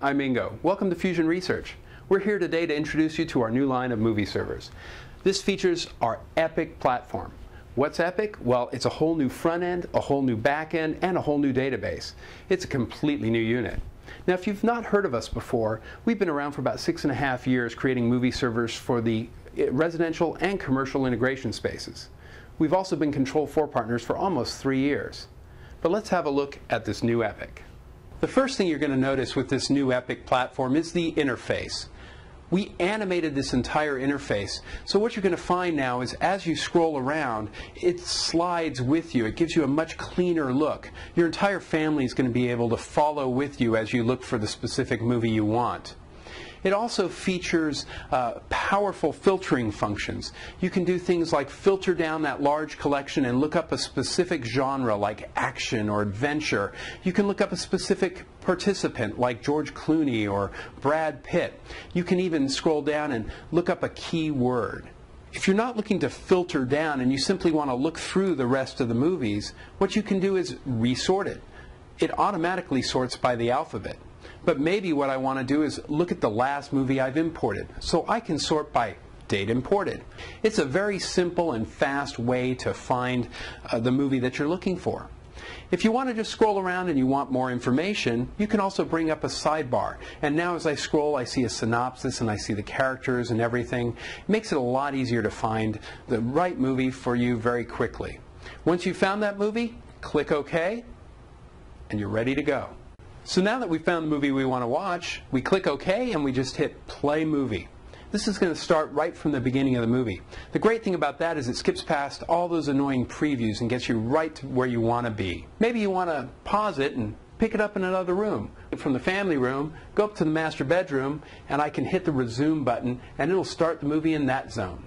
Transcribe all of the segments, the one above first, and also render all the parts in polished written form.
I'm Ingo. Welcome to Fusion Research. We're here today to introduce you to our new line of movie servers. This features our Epic platform. What's Epic? Well, it's a whole new front end, a whole new back end, and a whole new database. It's a completely new unit. Now, if you've not heard of us before, we've been around for about 6.5 years creating movie servers for the residential and commercial integration spaces. We've also been Control4 partners for almost 3 years. But let's have a look at this new Epic. The first thing you're going to notice with this new Epic platform is the interface. We animated this entire interface, so what you're going to find now is as you scroll around, it slides with you. It gives you a much cleaner look. Your entire family is going to be able to follow with you as you look for the specific movie you want. It also features powerful filtering functions. You can do things like filter down that large collection and look up a specific genre like action or adventure. You can look up a specific participant like George Clooney or Brad Pitt. You can even scroll down and look up a key word. If you're not looking to filter down and you simply want to look through the rest of the movies, what you can do is resort it. It automatically sorts by the alphabet. But maybe what I want to do is look at the last movie I've imported, so I can sort by date imported. It's a very simple and fast way to find the movie that you're looking for. If you want to just scroll around and you want more information, you can also bring up a sidebar. And now as I scroll, I see a synopsis and I see the characters and everything. It makes it a lot easier to find the right movie for you very quickly. Once you've found that movie, click OK, and you're ready to go. So now that we've found the movie we want to watch, we click OK and we just hit Play Movie. This is going to start right from the beginning of the movie. The great thing about that is it skips past all those annoying previews and gets you right to where you want to be. Maybe you want to pause it and pick it up in another room. From the family room, go up to the master bedroom, and I can hit the resume button and it'll start the movie in that zone.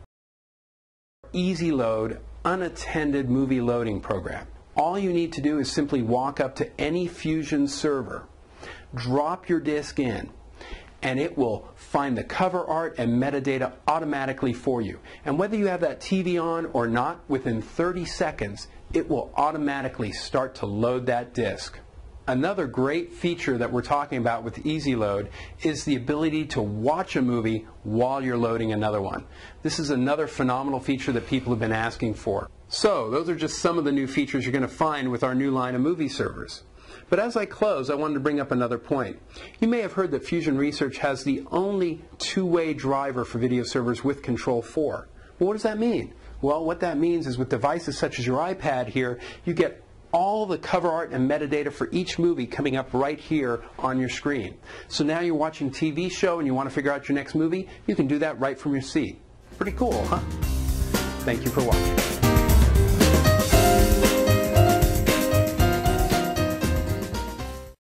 Easy load, unattended movie loading program. All you need to do is simply walk up to any Fusion server, drop your disk in, and it will find the cover art and metadata automatically for you. And whether you have that TV on or not, within 30 seconds, it will automatically start to load that disk. Another great feature that we're talking about with Easy Load is the ability to watch a movie while you're loading another one. This is another phenomenal feature that people have been asking for. So, those are just some of the new features you're going to find with our new line of movie servers. But as I close, I wanted to bring up another point. You may have heard that Fusion Research has the only two-way driver for video servers with Control4. Well, what does that mean? Well, what that means is with devices such as your iPad here, you get all the cover art and metadata for each movie coming up right here on your screen. So now you're watching a TV show and you want to figure out your next movie, you can do that right from your seat. Pretty cool, huh? Thank you for watching.